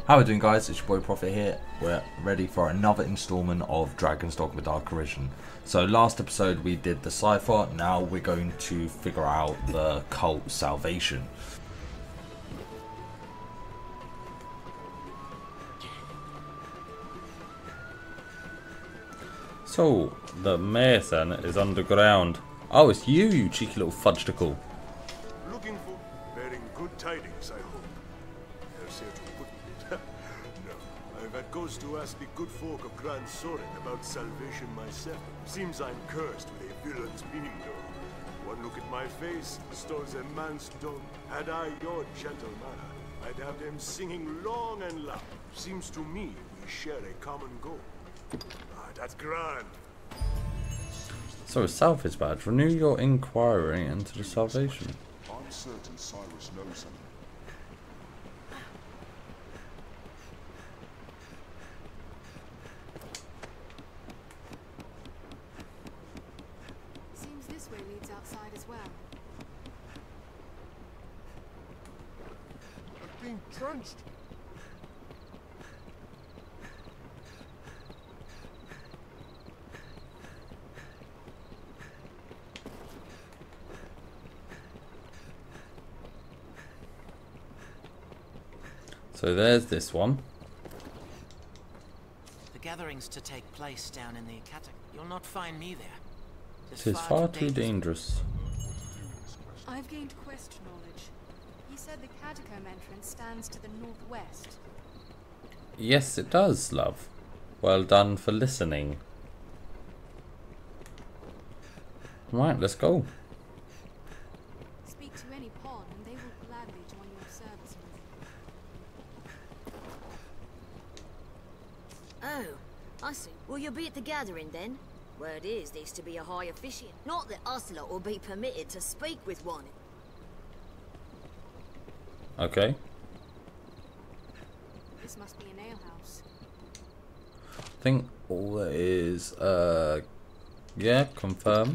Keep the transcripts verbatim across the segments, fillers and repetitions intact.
How are we doing, guys? It's your boy Prophet here. We're ready for another installment of Dragon's Dogma Arisen. So last episode we did the cipher, now we're going to figure out the cult salvation. So, the mason is underground. Oh, it's you, you cheeky little fudgeticle. Looking for bearing good tidings, I hope. There's here to put it. No, I've had cause to ask the good folk of gransys about salvation myself. Seems I'm cursed with a villain's meaning, though. One look at my face, stores a man's tongue. Had I your gentle manner, I'd have them singing long and loud. Seems to me we share a common goal. Ah, that's grand. So, Salvage badge. Renew your inquiry into the salvation. I'm certain Cyrus knows something. Seems this way leads outside as well. I've been drenched. So there's this one. The gathering's to take place down in the catacomb. You'll not find me there. It is far too dangerous. I've gained quest knowledge. You said the catacomb entrance stands to the northwest. Yes, it does, love. Well done for listening. Right, let's go. Speak to any pawn and they will gladly join your service. Oh, I see. Will you be at the gathering then? Word is there's to be a high officiant. Not that us lot will be permitted to speak with one. Okay. This must be an alehouse. I think all that is, uh, yeah, confirm.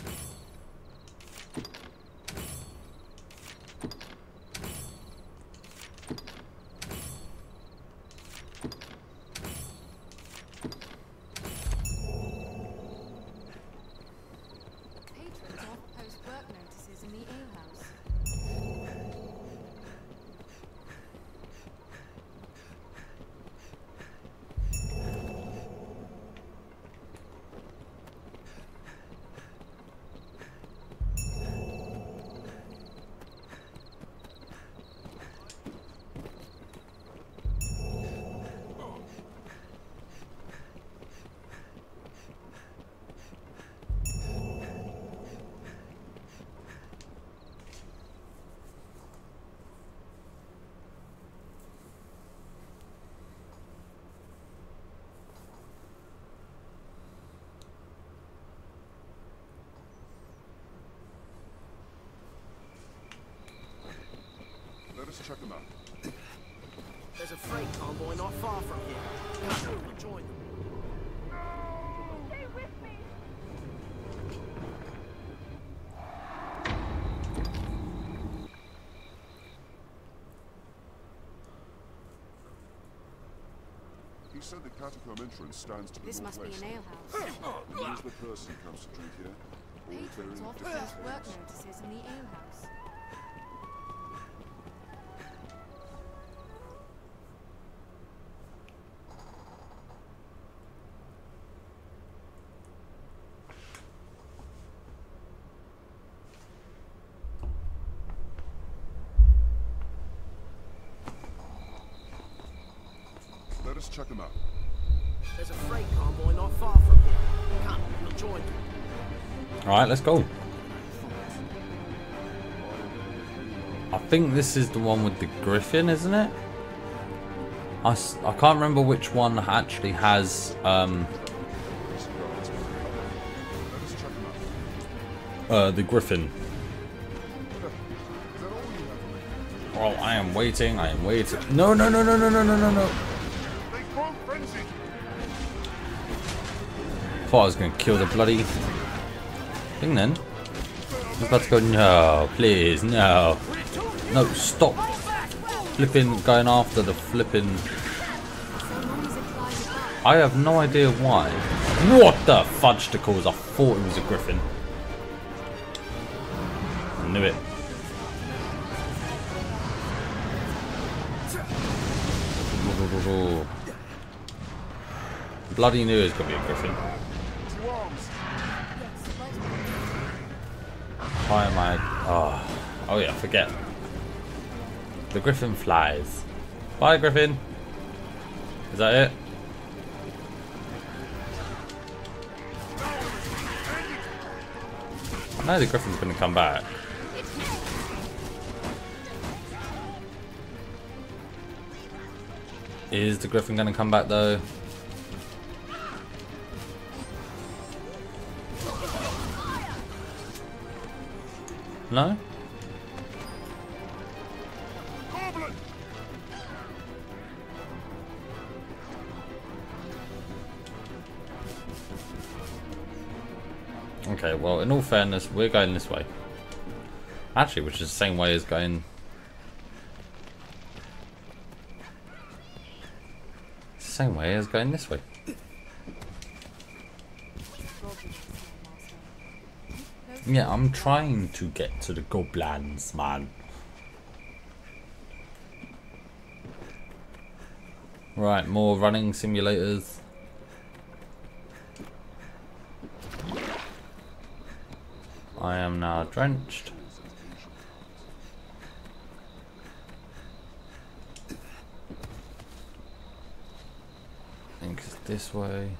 Patrons often post work notices in the alehouse. Let us check them out. There's a freight convoy not far from here. Come, we'll join them. Stay with me. He said the catacomb entrance stands to the This must be northwest. an alehouse. And is the person comes to drink here? All Patrons bearing often different post work names. notices in the alehouse. Let us check them out. There's a freight convoy not far from here. Come, we'll join them. Alright, let's go. I think this is the one with the griffin, isn't it? I, s I can't remember which one actually has um, Let us check them out. uh, the griffin. Is that all you have? Oh, I am waiting, I am waiting. No, no, no, no, no, no, no, no, no. They grow frenzied. Thought I was going to kill the bloody thing then. I was about to go, no, please, no. No, stop. flipping going after the flipping. I have no idea why. What the fudgesticles? I thought it was a griffin. I knew it. Bloody knew it was gonna be a griffin. Why am I? Oh, oh yeah, forget. The griffin flies. Bye, griffin. Is that it? I know the griffin's gonna come back. Is the griffin gonna come back though? No? Okay, well, in all fairness, we're going this way. Actually, which is the same way as going... Same way as going this way. Yeah, I'm trying to get to the goblins, man. Right, more running simulators. I am now drenched. I think it's this way.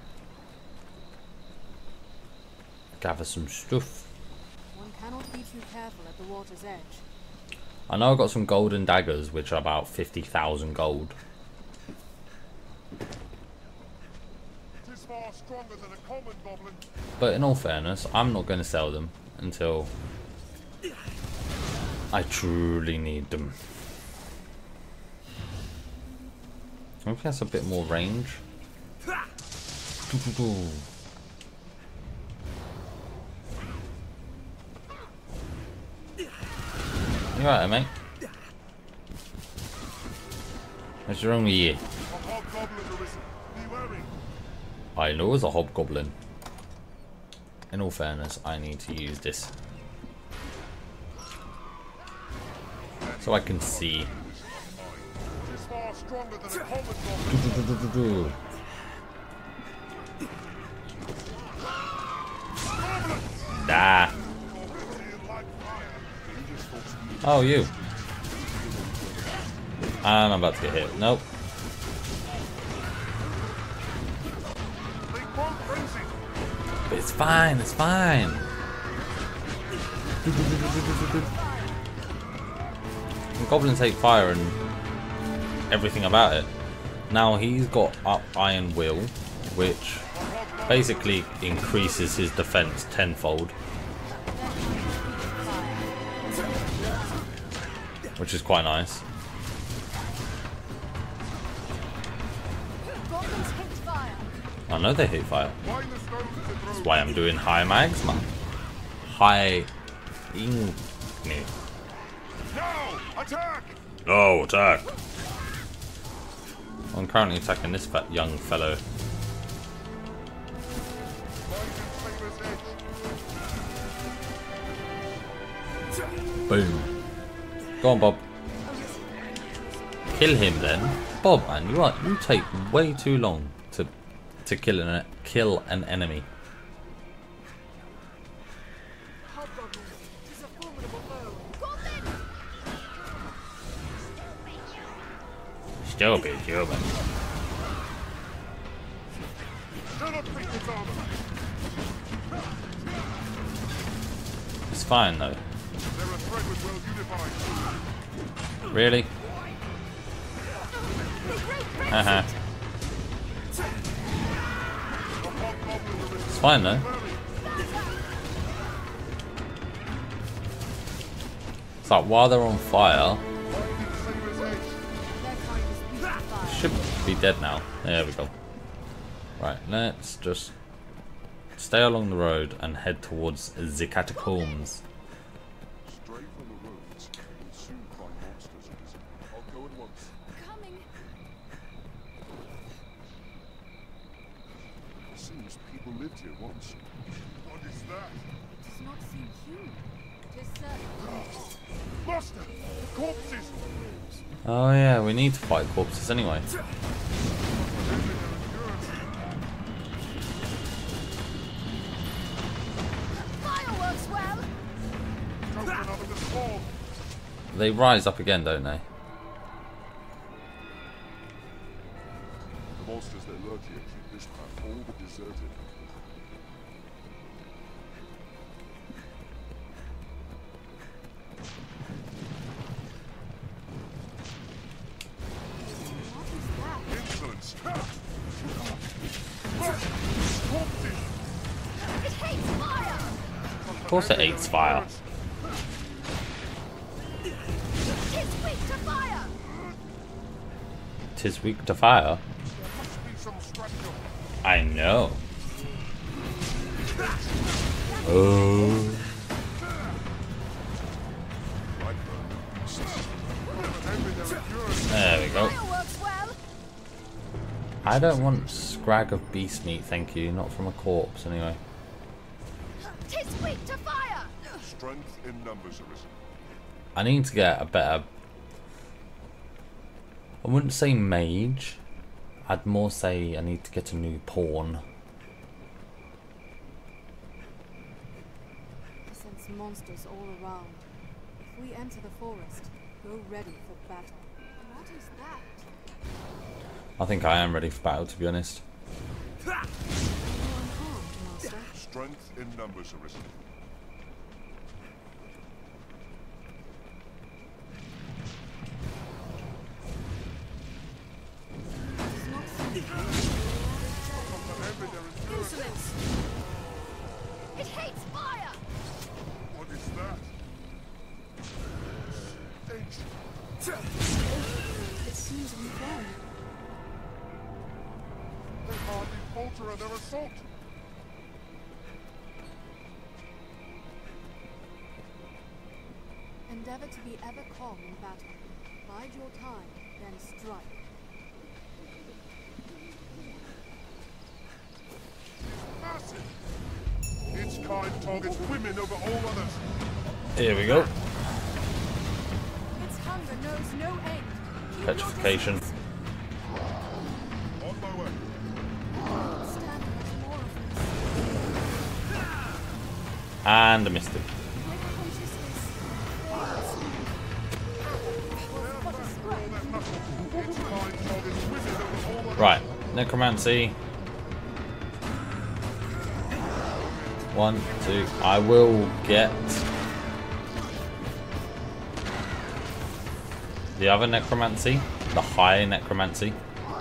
Gather some stuff. One cannot be too careful at the water's edge. I know I got some golden daggers, which are about fifty thousand gold. It is far stronger than a common goblin. But in all fairness, I'm not going to sell them until I truly need them. I think that's a bit more range. You right, mate? What's wrong with you? I know it's a hobgoblin. In all fairness, I need to use this so I can see. Ah. Oh, you. And I'm about to get hit. Nope. But it's fine, it's fine. The goblins hate fire and everything about it. Now he's got up Iron Will, which basically increases his defense tenfold. Which is quite nice. I know they hate fire. That's why I'm doing high mags, man. High ing. No! Attack! No, attack! I'm currently attacking this fat young fellow. Boom. Go on, Bob. Kill him then. Bob, man, you are you take way too long to to kill an kill an enemy. Stupid human. It's fine though. Really? Haha. It's fine though. It's like while they're on fire, should be dead now. There we go. Right, let's just stay along the road and head towards the catacombs. Stray from the roads, and soon find monstrosities. I'll go and watch people lived here once. What is that? It does not seem human. It is certain. Master! The corpses! Oh yeah, we need to fight corpses anyway. Fireworks, well! Don't run out of this hall! They rise up again, don't they? The monsters that lurk here keep this path all but deserted. Insolence! Corpses! It hates fire! Of course it hates fire. It's weak to fire! Tis weak to fire. There must be some strategy. I know. Oh. There we go. Fireworks, well! I don't want scrag of beast meat, thank you. Not from a corpse, anyway. Tis weak to fire! Strength in numbers, Arisen. I need to get a better... I wouldn't say mage. I'd more say I need to get a new pawn. I sense monsters all around. If we enter the forest, go ready for battle. What is that? I think I am ready for battle, to be honest. Are you unharmed, Master? Strength in numbers, Arisen. It does not seem Insolence! It hates fire! What is that? Danger. It seems unfair. They hardly falter at their assault. Endeavor to be ever calm in battle. Bide your time, then strike. Massive. Its kind targets women over all others. Here we go. Its hunger knows no end. Keep your Petrification. distance. On my way. Stand much more of this. And I missed it. With consciousness. What a scratch. Its kind targets women over all others. Right, necromancy. One, two. I will get the other necromancy, the high necromancy.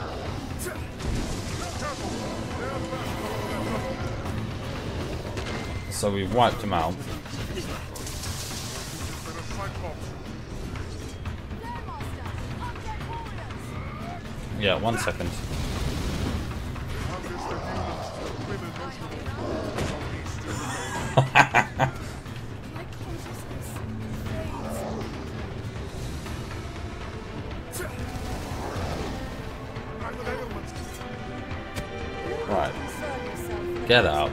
So we've wiped him out. Yeah, one second. My consciousness Right, Serve yourself. get out.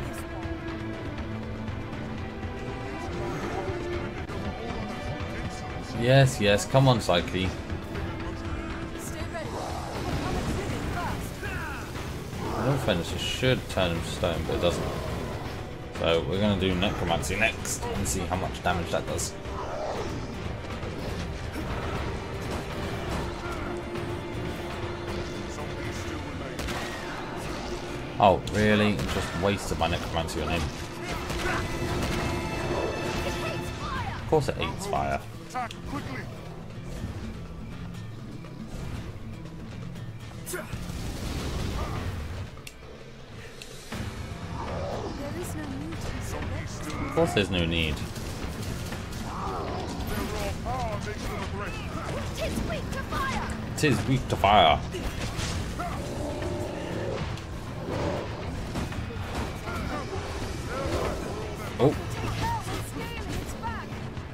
Yes, yes, come on, Psyche. Stay ready. Come and hit it fast. No offense, it should turn him to stone, but it doesn't. So we're going to do necromancy next and see how much damage that does. Oh, really? Just wasted my necromancy on him. Of course it hates fire. Attack quickly. There is no need to be so reckless. Of course there's no need. Their raw power makes them aggressive. Tis weak to fire! Tis weak to fire. Oh, Scaling its back!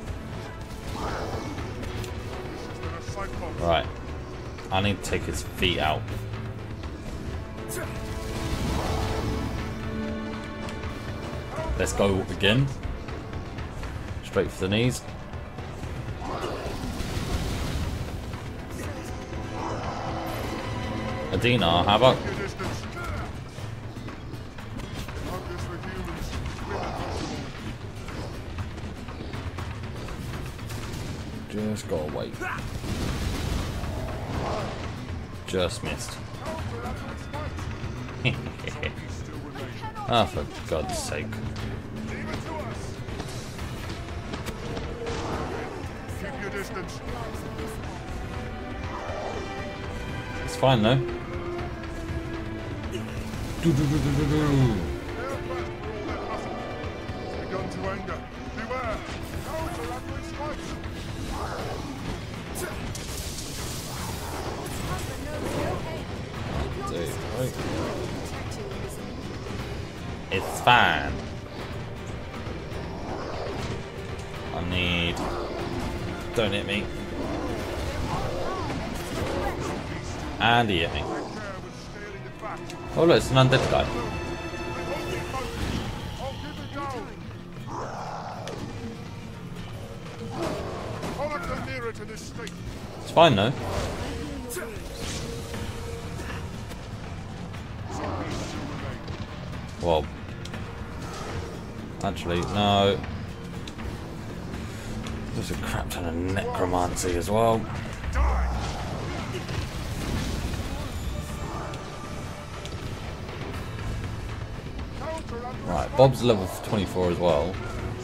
They're a cyclops. right. I need to take his feet out. Let's go again. Straight for the knees. Adina, how about? Just gotta wait. Just missed. Ah, oh, for God's sake. It's fine though. Do, do, do, do, do, do. It's fine. I need... Don't hit me. And he hit me. Oh look, it's an undead guy. It's fine though. Well, actually, no. There's a crap ton of necromancy as well. Right, Bob's level twenty-four as well.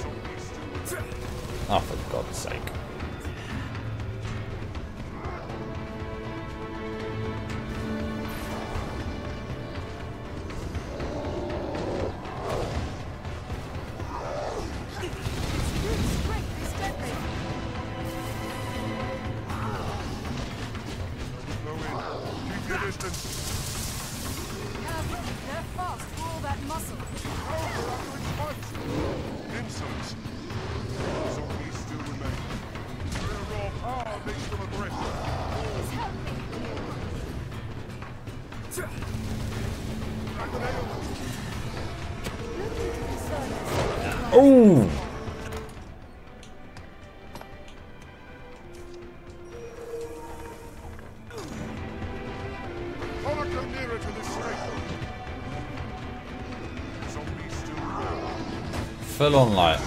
Oh, for God's sake. Oh! Full on light.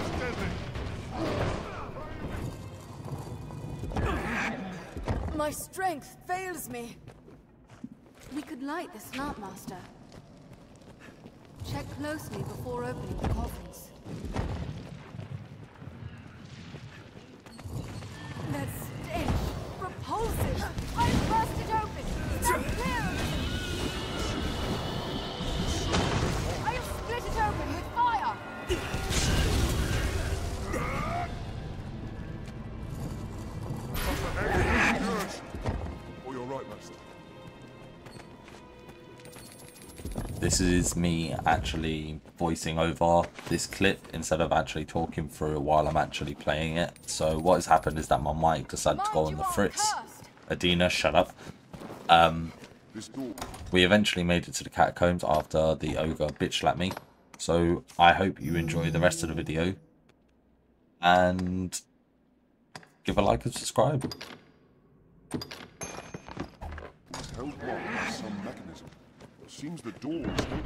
My strength fails me. We could light this lamp, Master. Check closely before opening the coffins. That stench! Repulsive! I burst it open! Stand clear of it! I have split it open with fire! Oh, you're right, Master. This is me actually voicing over this clip instead of actually talking through it while I'm actually playing it. So what has happened is that my mic decided to go on the fritz. Adina, shut up. Um, we eventually made it to the catacombs after the ogre bitch slapped me. So I hope you enjoy the rest of the video. And give a like and subscribe. It's held locked by some mechanism. Seems the door is open.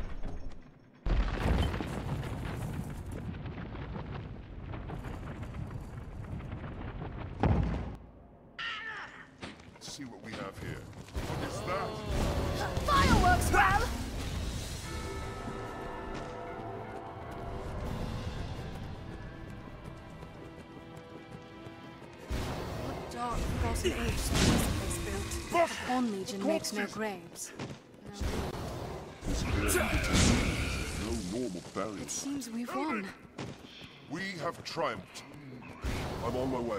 Let's see what we have here. What is that? Fireworks, Val! What dark, forgotten age this place built? The Horn Legion makes no graves. This clearly no normal barrier. It seems we've won. We have triumphed. I'm on my way.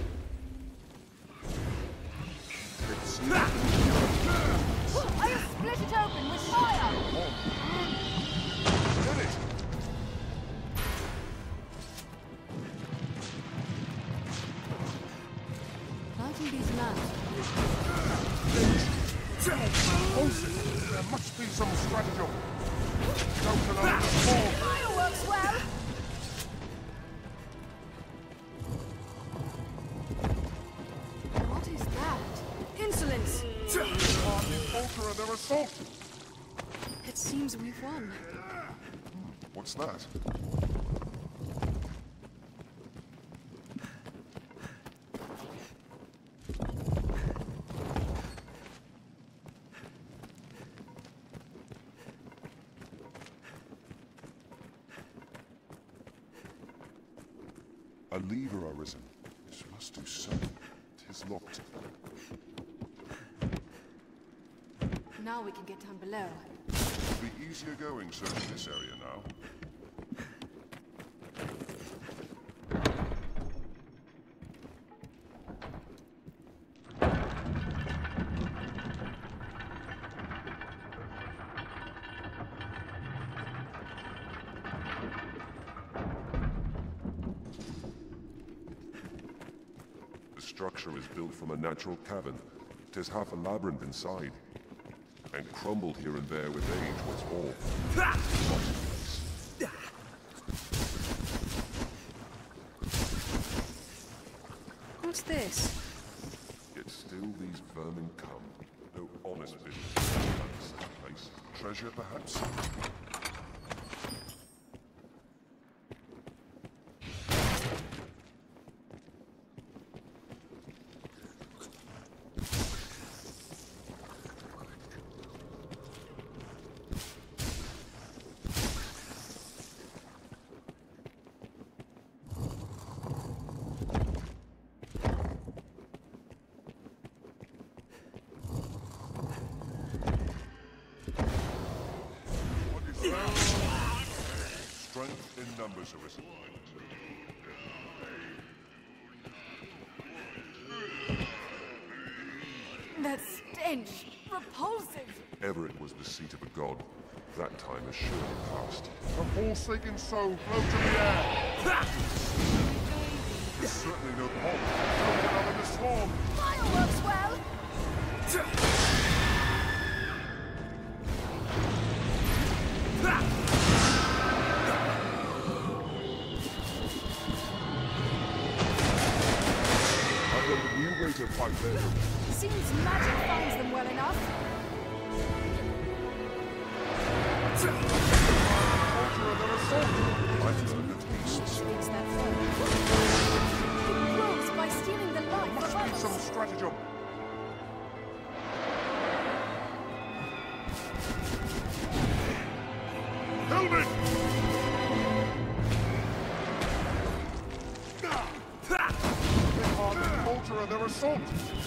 It's I have split it open with fire! Get it! Lighting these lamps. Moses, there must be some stratagem. Don't allow the fall. Fireworks, well. What is that? Insolence! On the altar of their assault. It seems we've won. What's that? A lever, Arisen. This must do so. Tis locked. Now we can get down below. It'll be easier going searching this area now. The structure is built from a natural cavern. Tis half a labyrinth inside. And crumbled here and there with age was all. What's this? Yet still these vermin come. No honest business about such a place. Treasure, perhaps? Strength in numbers, Arisen. That stench! Repulsive! Ever it was the seat of a god. That time has surely passed. A forsaken soul float in the air! There's certainly no point. Don't get out of the swarm! Fireworks, well. I've got a new way to fight them. Seems magic finds them well enough. Altar of their assault! I've learned the beasts. Fix that foe. It grows by stealing the life Must of be others. some stratagem. Helmet! They are the altar of their assault!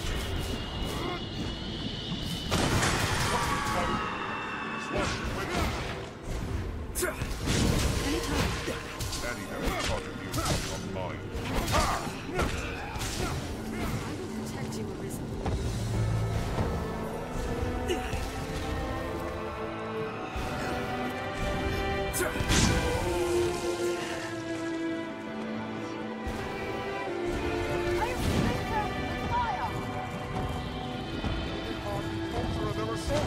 Anytime. Daddy never target you on mine. I will protect you, Arisen. Altar of their assault!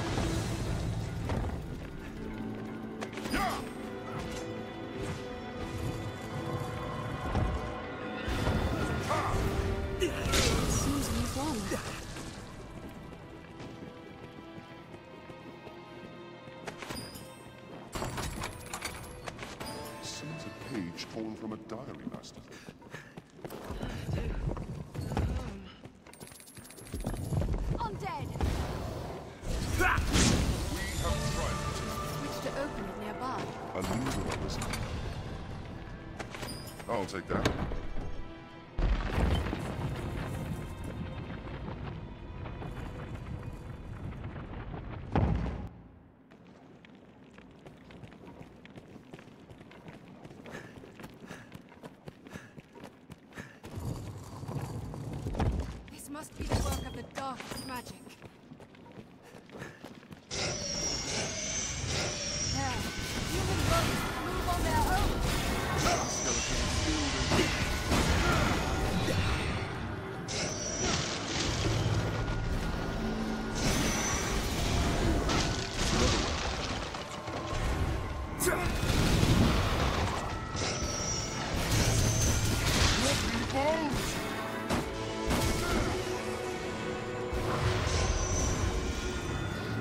It seems we've won. Seems a page torn from a diary, Master. I'm dead. We have triumphed. Which to open it nearby. A lever, Arisen. I'll take that. This must be the work of the darkest magic. There. Human bones move on their own.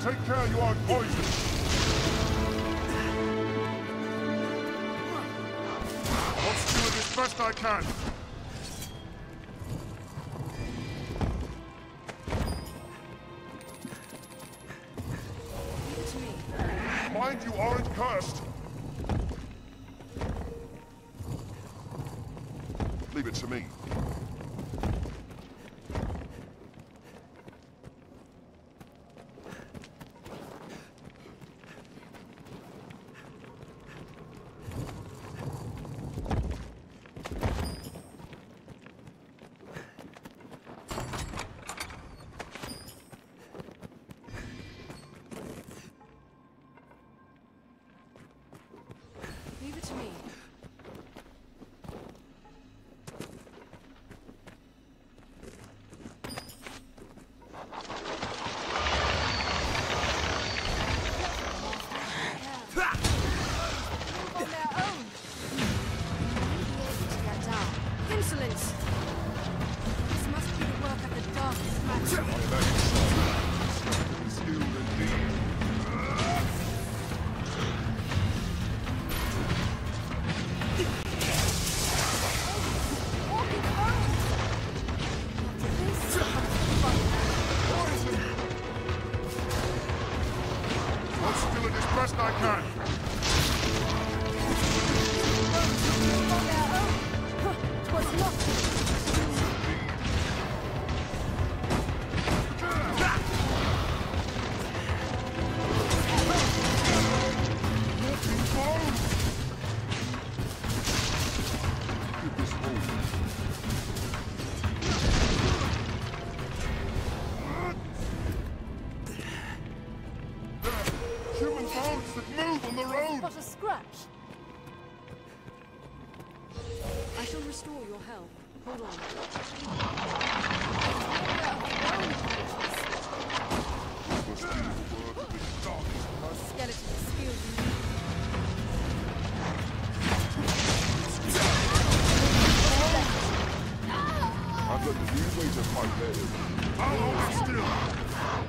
Take care you aren't poisoned. I'll do it as best I can. Mind you aren't cursed. Leave it to me. Leave it to me. On their own. To get down. Insolence! This must be the work of the darkest magic. Skilled indeed. I'll steal it as best I can. On their own. 'Twas not. Human bones that move on their own! But a scratch. I shall restore your health. Hold on. Must be the work of the darkest. Skeleton skills you need. I've got the new way to fight better. I'll hold it still!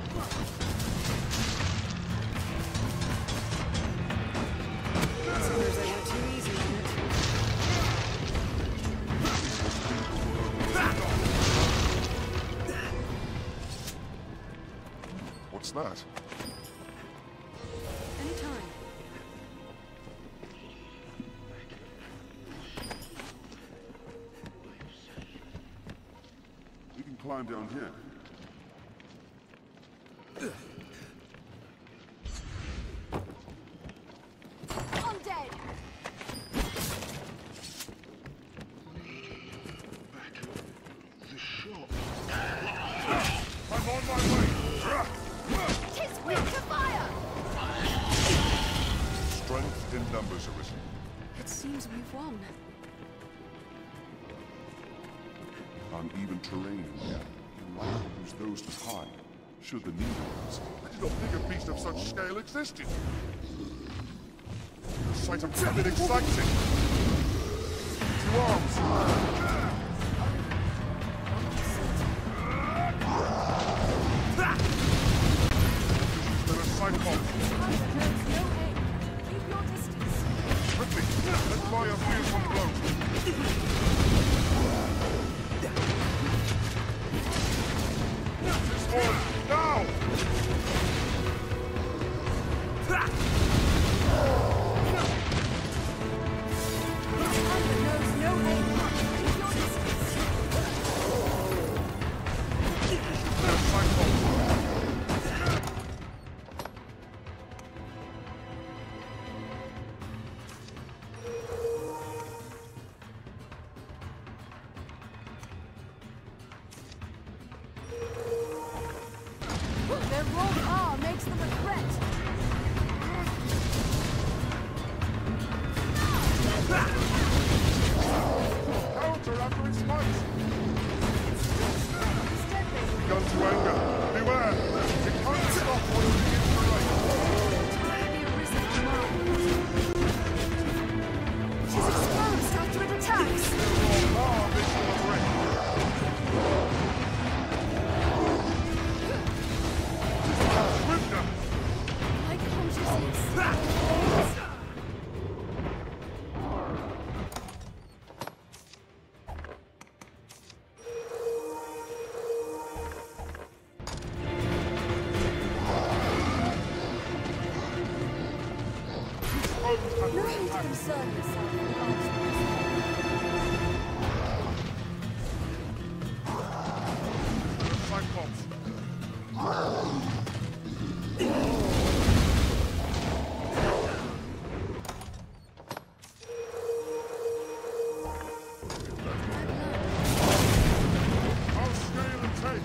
Suppose I went too easy on it. What's that? Anytime. We can climb down here. I'm dead. The shop. I'm on my way! Tis weak to fire! Strength in numbers, Arisen. It seems we've won. Uneven terrain. You might use those to hide. Should the need arise. I did not think a beast of such scale existed. The sight of something exciting. Two arms. There are sight bombs. There's no aim. Keep your distance. Quickly, let's fly a fearsome blow. This one, now! There's no aim. Keep your distance. There are sight bombs. No need to concern yourself with the I'll scale and take.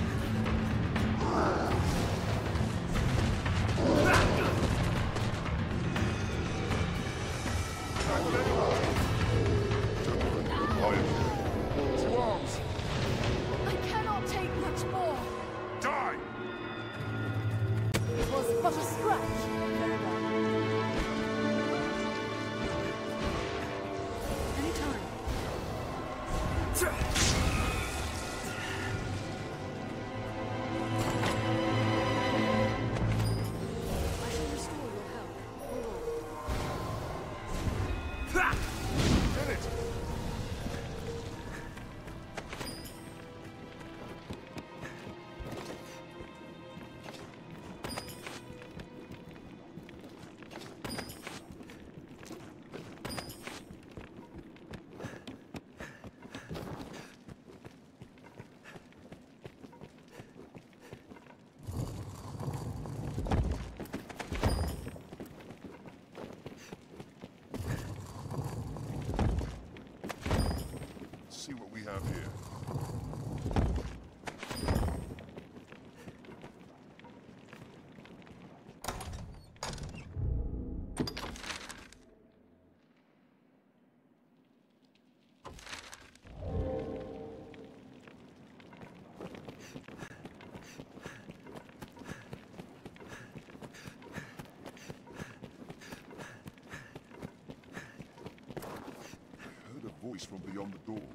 Two arms. I cannot take much more. Die! It was but a scratch. Very well. Any time. I shall restore your health. Hold on. Get it! See what we have here. I heard a voice from beyond the door.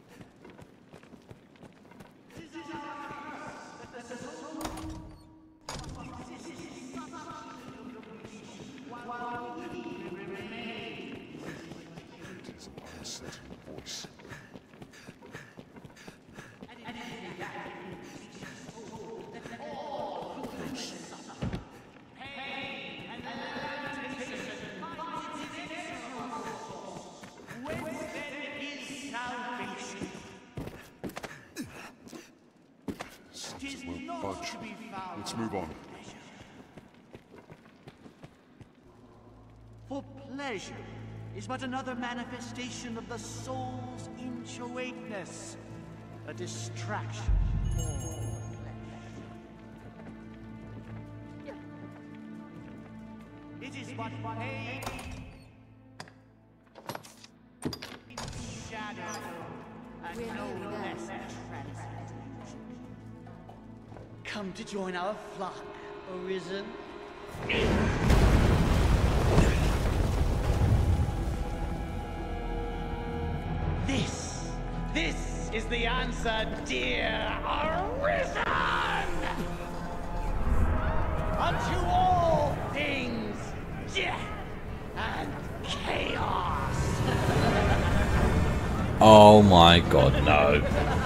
It is an unsettling voice. Since won't budge. Let's move on. For pleasure is but another manifestation of the soul's inchoateness, a distraction for flesh. It is but pain, shadow, and We're no nearly there. less transcendent. Come to join our flock, Arisen. This, this is the answer, dear Arisen! Unto all things, death and chaos! Oh my god, no.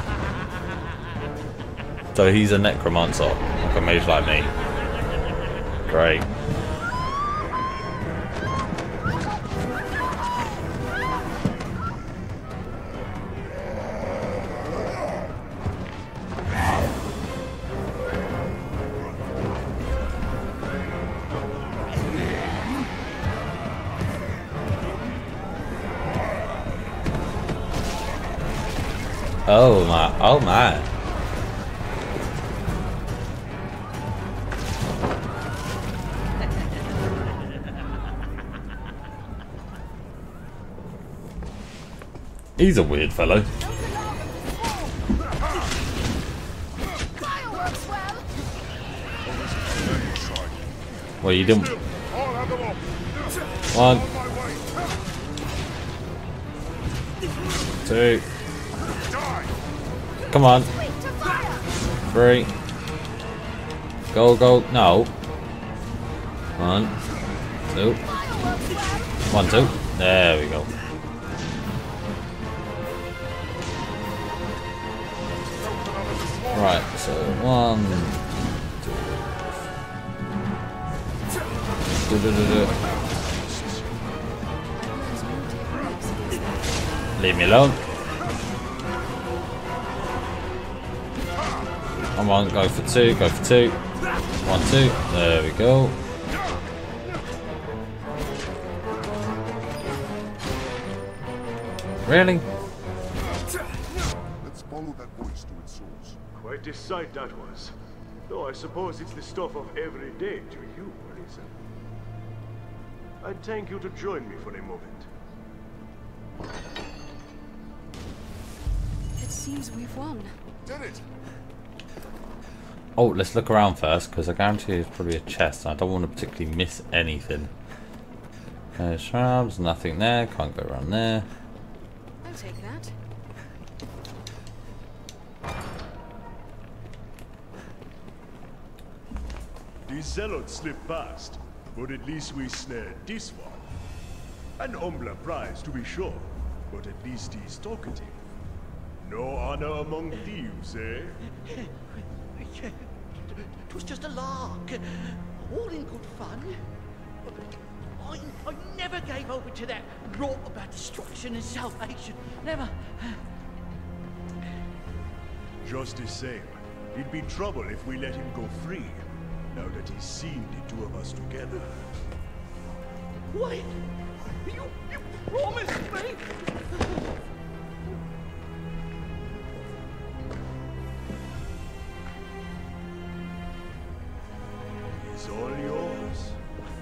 So he's a necromancer, like a mage like me. Great. Oh my, oh my. He's a weird fellow. Fireworks, well. Well, you didn't. I'll have them off. One, On my way. two, Die! come on, Quick to fire. three. Go, go, no. One, two, Fireworks, well. one, two. There we go. Right, so one, two, do, do, do, do. Leave me alone. Come on, go for two, go for two. One, two. There we go. Really? Let's follow that voice to its source. Quite a sight that was. Though I suppose it's the stuff of every day to you, Arisen. I'd thank you to join me for a moment. It seems we've won. Did it! Oh, let's look around first, because I guarantee there's probably a chest. I don't want to particularly miss anything. There's shrubs, nothing there. Can't go around there. I'll take that. These zealots slipped past, but at least we snared this one. An humbler prize, to be sure, but at least he's talkative. No honor among thieves, eh? It was just a lark. All in good fun. I, I never gave over to that rot about destruction and salvation. Never. Just the same, it'd be trouble if we let him go free, now that he's seen the two of us together. Wait. You, you promised me. It's all yours.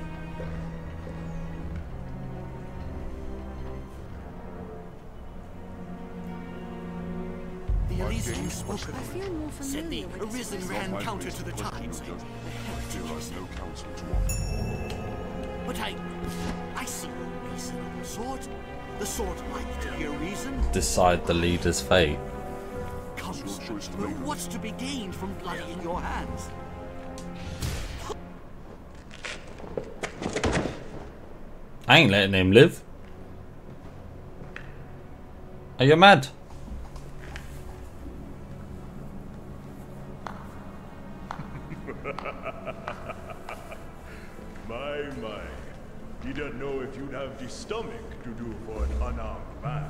The Arisen you spoke I of feel more said the familiar with this Arisen place. ran counter to the tides. I feel I've no counsel to offer. But I, I see no reason of the sort. The sort like to hear reason. Decide the leader's fate. Comes. Your choice to But make. what's to be gained from bloodying your hands? I ain't letting him live. Are you mad? My, my. Didn't know if you'd have the stomach to do for an unarmed man.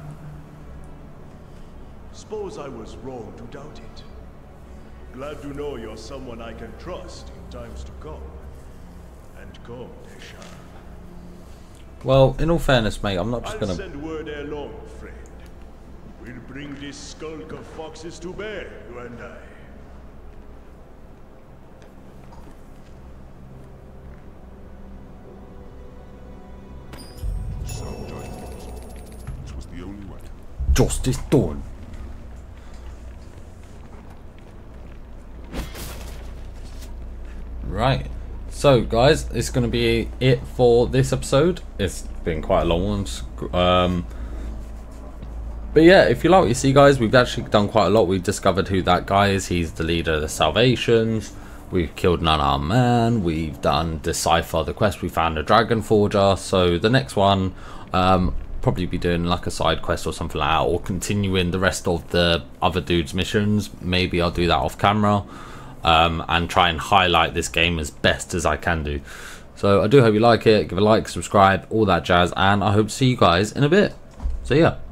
Suppose I was wrong to doubt it. Glad to know you're someone I can trust in times to come. And come, they shall. Well, in all fairness, mate, I'm not just I'll gonna. send word along, friend. We'll bring this skulk of foxes to bear, you and I. Sound judgment. This was the only way. Justice done. Right. So, guys, it's going to be it for this episode. It's been quite a long one. Um, but yeah, if you like what you see, guys, we've actually done quite a lot. We've discovered who that guy is. He's the leader of the Salvations. We've killed an unarmed man. We've done Decipher the quest. We found a Dragon Forger. So the next one, um, probably be doing like a side quest or something like that, or continuing the rest of the other dude's missions. Maybe I'll do that off camera. Um, and try and highlight this game as best as I can do. So I do hope you like it. Give a like, subscribe, all that jazz, and I hope to see you guys in a bit. See ya.